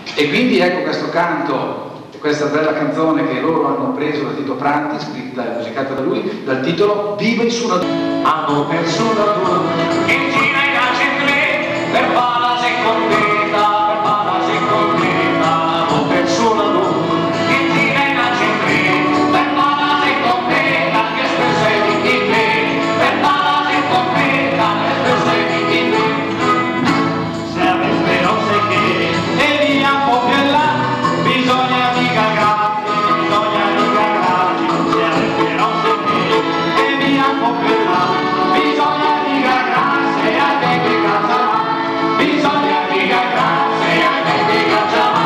E quindi ecco questo canto, questa bella canzone che loro hanno preso da Tito Pranti, scritta e musicata da lui, dal titolo Viva in Suna. Hanno perso la tua che gira i calci in tre per farla se contenta, per farla se contenta. Hanno perso la tua che gira i calci in tre per farla se contenta, che spesso è di te, per farla se contenta, che spesso è di te. Se aveste non sai che e via un po' più in là, bisogna mica grazie, bisogna mica grazie. Se aveste non sai che e via un po' più in là, bisogna mica grazie a te che caccia va, bisogna mica grazie a te che caccia va.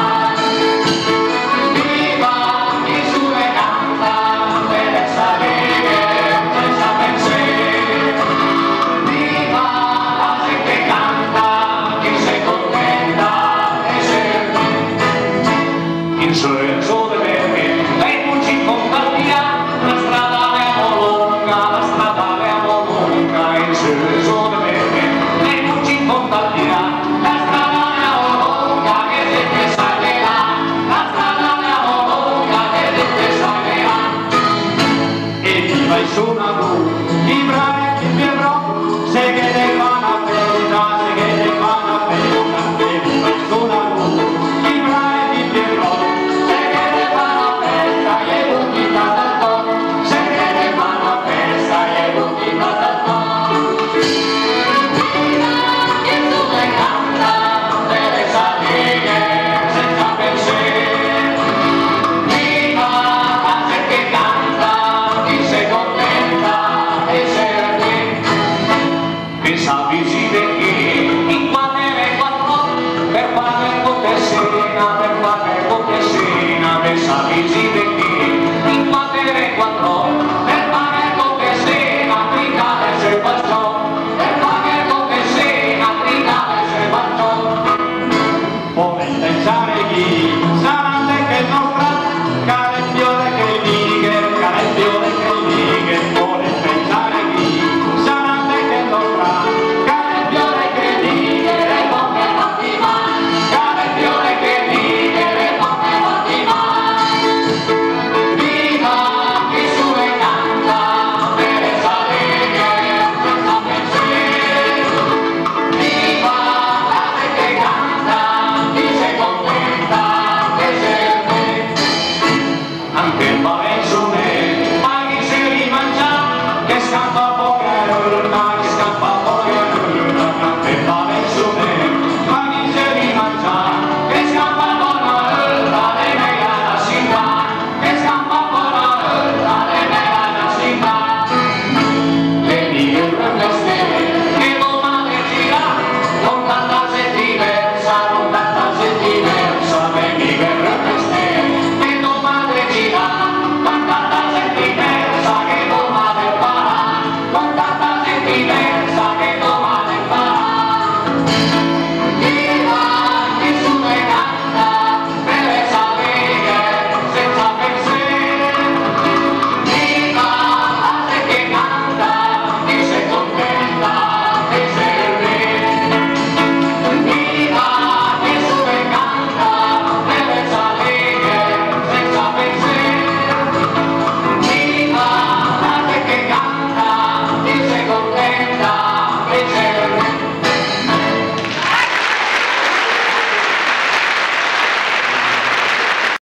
Viva chi su e canta, per sapere senza pensare. Viva la gente che canta, chi sei contenta e serve. In sorriso di verde, dai pulci con via, la strada abbiamo lunga, la strada abbiamo lunga. In sorriso di verde, dai pulci con via, la strada abbiamo lunga, che se te salverà, la strada abbiamo lunga, che se te salverà. E viva il suonato, i bravi che mi avrò, se che ne fanno a festa, se che ne fanno a festa. E viva il suonato, i bravi che mi avrò, se che ne fanno a festa, e tutti cantano, se che ne fanno a festa, e tutti cantano. Viva chi tu e canta, deve salire senza pensare. Viva la gente che canta, chi sei contenta e serve. Pensavi sì perché in quadre quattro per fare contessina, per fare contessina. Pensavi sì perché